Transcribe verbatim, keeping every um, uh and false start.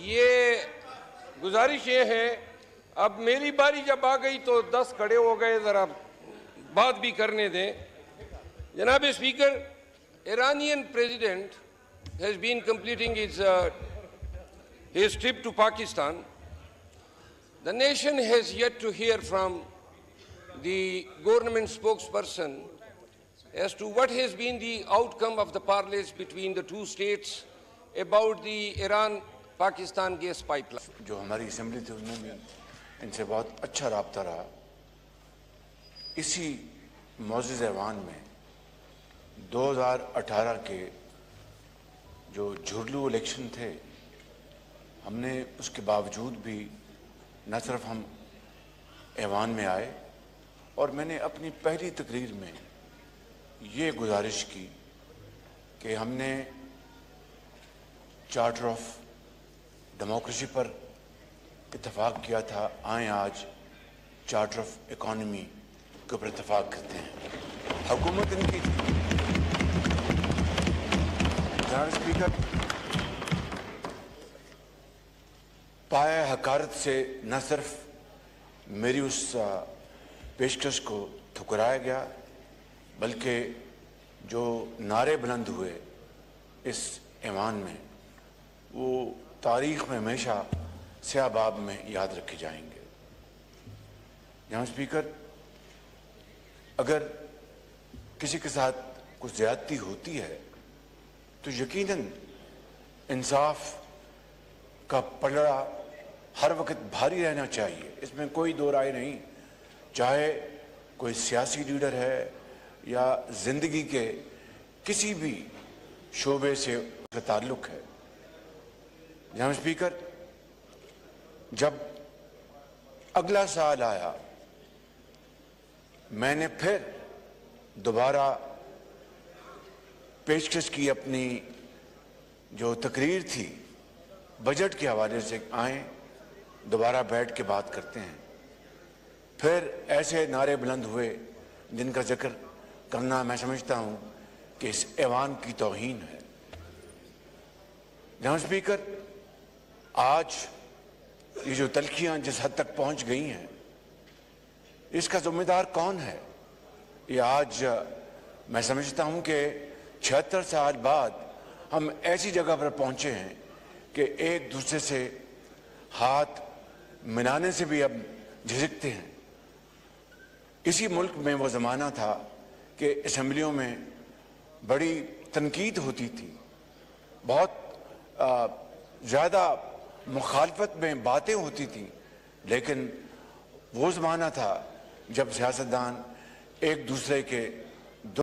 ये गुजारिश ये है, अब मेरी बारी जब आ गई तो दस खड़े हो गए, ज़रा बात भी करने दें। जनाब speaker, Iranian president has been completing his, uh, his trip to Pakistan. The nation has yet to hear from the government spokesperson as to what has been the outcome of the parleys between the two states about the Iran-Pakistan gas pipeline. जो हमारी assembly थी उसमें भी इनसे बहुत अच्छा राब्ता रहा। इसी मौजूद ऐवान में दो हज़ार अठारह के जो झुरलू इलेक्शन थे, हमने उसके बावजूद भी न सिर्फ हम ऐवान में आए और मैंने अपनी पहली तकरीर में ये गुजारिश की कि हमने चार्टर ऑफ डेमोक्रेसी पर इत्तफाक किया था, आए आज चार्टर ऑफ इकॉनमी के ऊपर इत्तफाक करते हैं। हुकूमत इनकी थी। जनाब स्पीकर, पाया हकारत से न सिर्फ मेरी उस पेशकश को ठुकराया गया, बल्कि जो नारे बुलंद हुए इस ऐवान में, वो तारीख़ में हमेशा स्याहबाब में याद रखे जाएंगे। जनाब स्पीकर, अगर किसी के साथ कुछ ज़्यादती होती है तो यकीनन इंसाफ का पलड़ा हर वक्त भारी रहना चाहिए, इसमें कोई दो राय नहीं। चाहे कोई सियासी लीडर है या ज़िंदगी के किसी भी शोबे से उसका ताल्लुक़ है। जनाब स्पीकर, जब अगला साल आया, मैंने फिर दोबारा पेशकश की अपनी जो तकरीर थी बजट के हवाले से, आए दोबारा बैठ के बात करते हैं। फिर ऐसे नारे बुलंद हुए जिनका जिक्र करना मैं समझता हूं कि इस ऐवान की तौहीन है। जनाब स्पीकर, आज ये जो तल्खियां जिस हद तक पहुंच गई हैं, इसका जिम्मेदार कौन है? ये आज मैं समझता हूं कि छिहत्तर साल बाद हम ऐसी जगह पर पहुंचे हैं कि एक दूसरे से हाथ मिलाने से भी अब झिझकते हैं। इसी मुल्क में वो ज़माना था कि असेंबलियों में बड़ी तनकीद होती थी, बहुत ज़्यादा मुखालफत में बातें होती थी, लेकिन वो ज़माना था जब सियासतदान एक दूसरे के